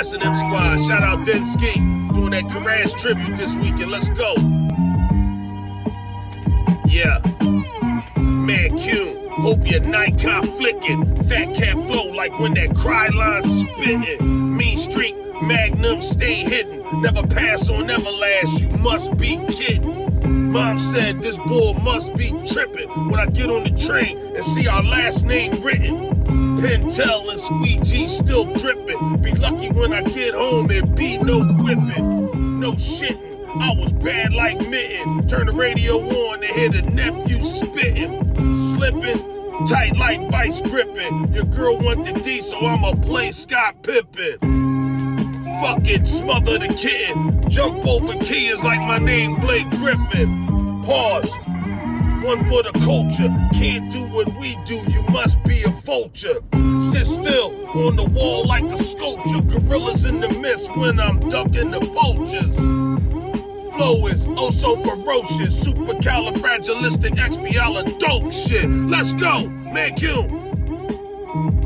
S&M Squad, shout out Densky, doing that Courage tribute this weekend. Let's go. Yeah. Man Q, hope your Nikon flicking. Fat cat flow like when that cry line spitting. Mean streak, Magnum stay hidden. Never pass on Everlast, you must be kidding. Mom said this boy must be tripping when I get on the train and see our last name written. Pentel and Squeegee still dripping. Be lucky when I get home and be no whipping. No shitting, I was bad like Mitten. Turn the radio on and hear the nephew spitting. Slipping, tight like vice gripping. Your girl want the D, so I'ma play Scott Pippen. Fuck it, smother the kitten. Jump over kids like my name Blake Griffin. Pause. One for the culture. Can't do what we do, you must be a vulture. Sit still on the wall like a sculpture. Gorillas in the mist when I'm ducking the vultures. Flow is oh so ferocious. Supercalifragilisticexpialidocious shit. Let's go, man Q.